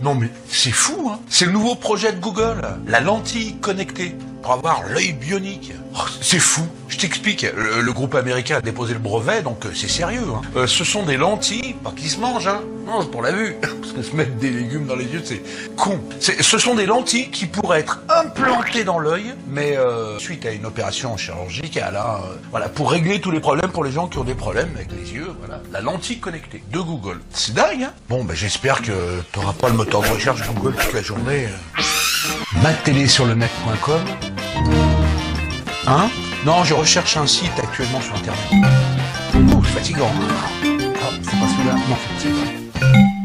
Non mais c'est fou, hein. C'est le nouveau projet de Google, la lentille connectée, pour avoir l'œil bionique. Oh, c'est fou. Je t'explique, le groupe américain a déposé le brevet, donc c'est sérieux. Hein. Ce sont des lentilles, pas qui se mangent, hein. Non, c'est pour la vue. Parce que se mettre des légumes dans les yeux, c'est con. Ce sont des lentilles qui pourraient être implantées dans l'œil, mais suite à une opération chirurgicale, hein, voilà, pour régler tous les problèmes pour les gens qui ont des problèmes avec les yeux, voilà. La lentille connectée de Google. C'est dingue, hein. Bon, ben j'espère que t'auras pas le moteur de recherche Google toute la journée. Matélé-sur-le-net.com. Hein? Non, je recherche un site actuellement sur Internet. Ouh, c'est fatigant. Ah, c'est pas celui-là. Non, c'est celui-là.